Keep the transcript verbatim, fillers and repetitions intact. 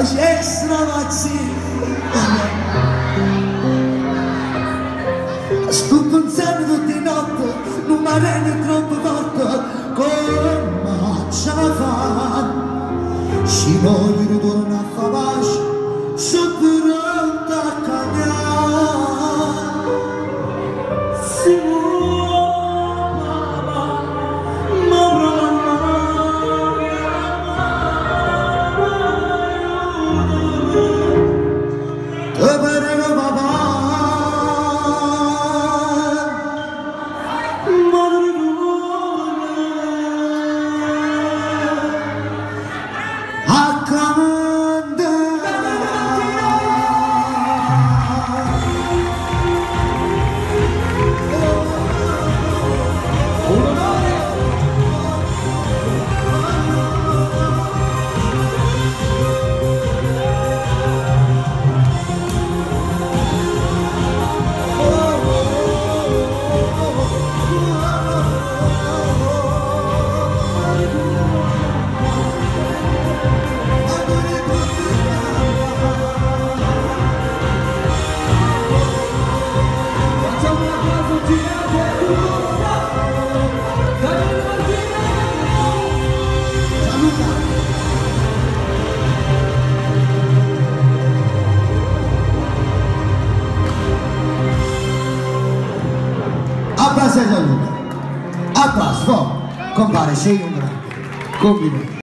C'è stravazzi sto pensando tutte notte non mi rende troppo forte come ce la fa ci voglio ritornare a fare pace sono pronta a cambiare si Applausi a Gianluca. Applausi, compare, sei un grande. Complimenti.